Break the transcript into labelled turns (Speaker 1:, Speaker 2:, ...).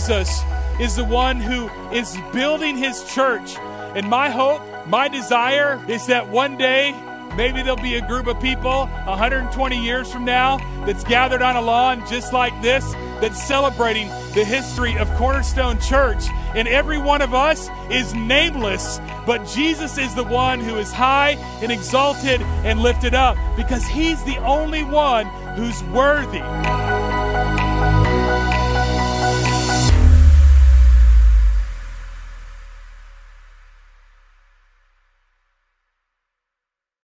Speaker 1: Jesus is the one who is building his church. And my hope, my desire is that one day, maybe there'll be a group of people 120 years from now that's gathered on a lawn just like this, that's celebrating the history of Cornerstone Church. And every one of us is nameless, but Jesus is the one who is high and exalted and lifted up, because he's the only one who's worthy.